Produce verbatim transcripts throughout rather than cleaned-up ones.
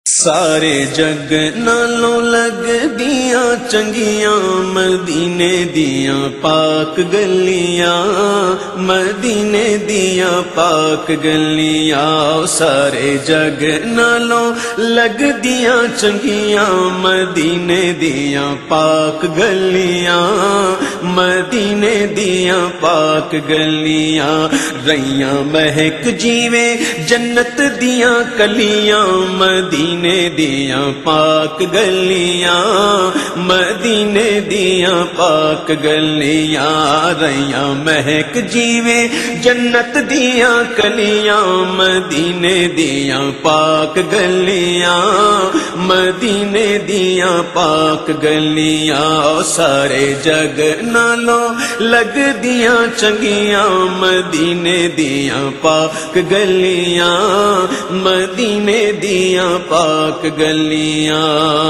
سارے جگ نالوں لگ دیاں چنگیاں مدینے دیاں پاک گلیاں، مدینے دیاں پاک گلیاں۔ سارے جگ نالوں لگ دیاں چنگیاں مدینے دیاں پاک گلیاں، مدینے دیاں پاک گلیاں۔ ریاں مہک جیویں جنت دیاں کلیاں مدینے مدینے دیاں پاک گلیاں، مدینے دیاں پاک گلیاں۔ ریاں مہک جیویں جنت دیاں کلیاں مدینے دیاں پاک گلیاں، مدینے دیاں پاک گلیاں۔ سارے جگ نالوں لگ دیاں چنگیاں مدینے دیاں پاک گلیاں، مدینے دیاں پاک گلیاں۔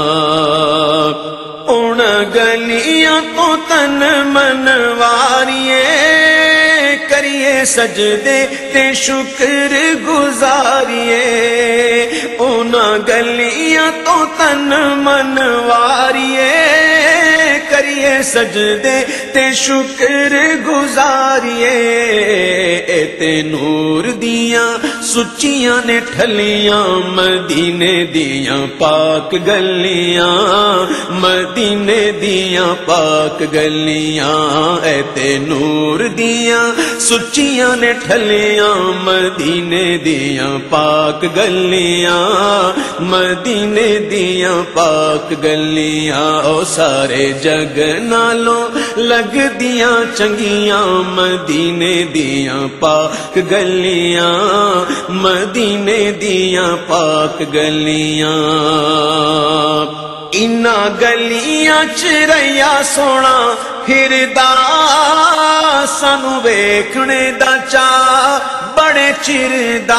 ان گلیاں تو تن من واریے کریے سجدے تے شکر گزاریے، ان گلیاں تو تن من واریے کریے سجدے تے شکر گزاریے۔ تے نور دیاں سچیاں نے ٹھلیاں مدینے دیاں پاک گلیاں، مدینے دیاں پاک گلیاں۔ اے تے نور دیاں سچیاں نے ٹھلیاں مدینے دیاں پاک گلیاں، مدینے دیاں پاک گلیاں۔ او سارے جگ نالوں لگ دیاں چنگیاں مدینے دیاں پاک گلیاں، مدینے دیاں پاک گلیاں۔ انہاں گلیاں چ رہیا سونا پھردا سانو ویکھنے دا چاء بڑے چر دا،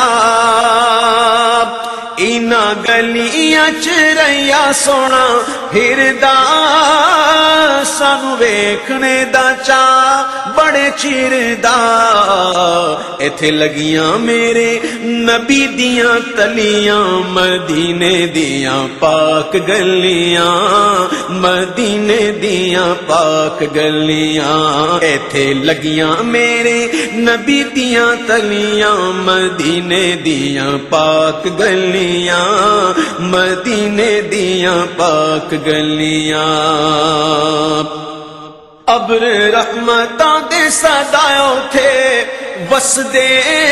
انہاں گلیاں چ رہیا سونا پھردا سانو ویکھنے دا چاء بڑے چر دا۔ ایتھے لگیاں میرے نبی دیاں تلیاں مدینے دیاں پاک گلیاں، مدینے دیاں پاک گلیاں۔ ایتھے لگیاں میرے نبی دیاں تلیاں مدینے دیاں پاک گلیاں، مدینے دیاں پاک گلیاں۔ ابر رحمتاں دے صداؤ تھے وسدے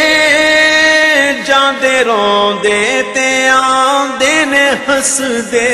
جاندے روندے تے آندے نے ہسدے،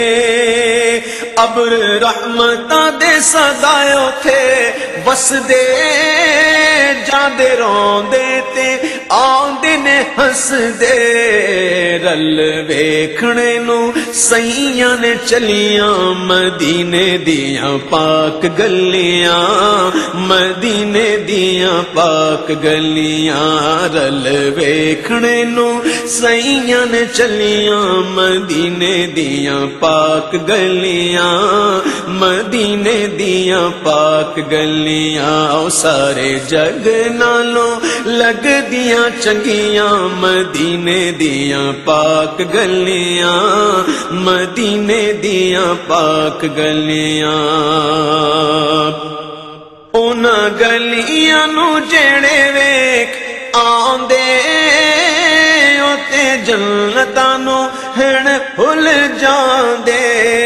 ابر رحمتاں دے صداؤ تھے وسدے جاندے روندے تے آندے نے ہسدے۔ رل ویکھنے نو سیاں نے چلیاں مدینے دیاں پاک گلیاں، مدینے دیاں پاک گلیاں۔ رل ویکھنے نو سیاں نے چلیاں مدینے دیاں پاک گلیاں، مدینے دیاں پاک گلیاں۔ او سارے جگ نالوں لگ دیاں چنگیاں مدینے دیاں پاک گلیاں، مدینے دیاں پاک گلیاں۔ انہاں گلیاں نو جڑے ویکھ آندے او تے جنتاں نو ہن بھل جاندے،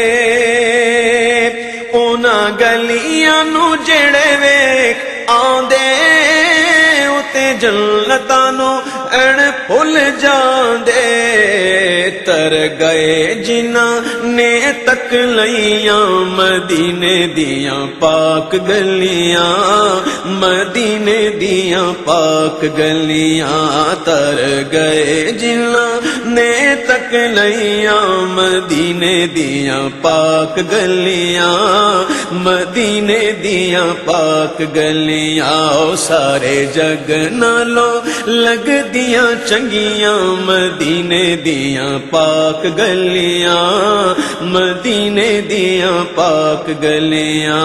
انہاں گلیاں نو جڑے ویکھ آندے او تے جنتاں نو ہن بھل جاندے۔ تر گئے جنہاں نے تک لیاں مدینے دیاں پاک گلیاں، مدینے دیاں پاک گلیاں۔ تر گئے جنہاں نے تک لیاں مدینے دیاں پاک گلیاں، مدینے دیاں پاک گلیاں۔ او سارے جگ نالوں لگ دیاں چنگیاں مدینے دیاں پاک گلیاں، مدینے دیاں پاک گلیاں۔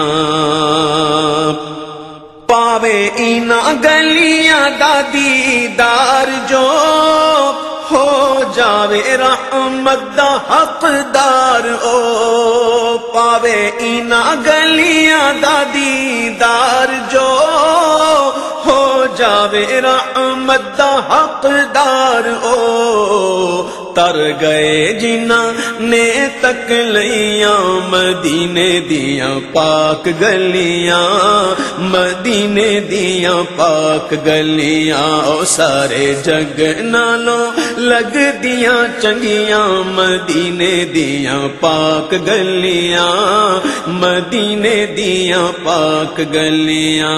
پاوے انہاں گلیاں دا دیدار جو ہو جاوے رحمت دا پاوے انہاں گلیاں دا دیدار جو ہو جاوے رحمت دا حقدار او تر گئے جنہاں نے تک لیاں مدینے دیاں پاک گلیاں مدینے دیاں پاک گلیاں او سارے جگ نالوں لگ دیاں چنگیاں مدینے دیاں پاک گلیاں مدینے دیاں پاک گلیاں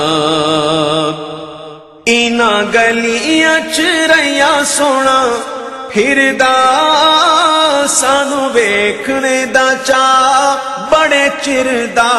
اینا گلیاں چ رہیا سونا پھردا سانو ویکھنے دا چاہ بڑے چردا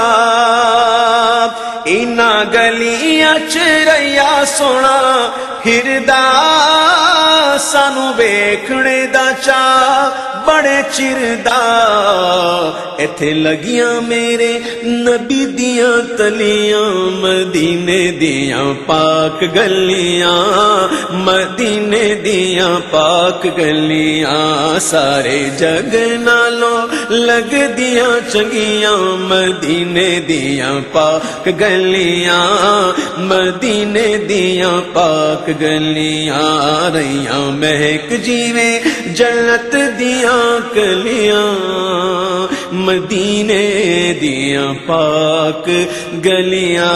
اینا گلیاں چ رہیا سونا پھردا سانو ویکھنے دا چاہ بڑے چردا ایتھے لگیاں میرے نبی دیاں تلیاں مدینے دیاں پاک گلیاں مدینے دیاں پاک گلیاں سارے جگ نالوں لگ دیاں چنگیاں مدینے دیاں پاک گلیاں مدینے دیاں پاک گلیاں رہیاں مہک جیویں جنت دیاں کلیاں مدینے دیاں پاک گلیاں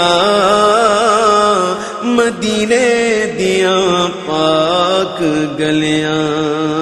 مدینے دیاں پاک گلیاں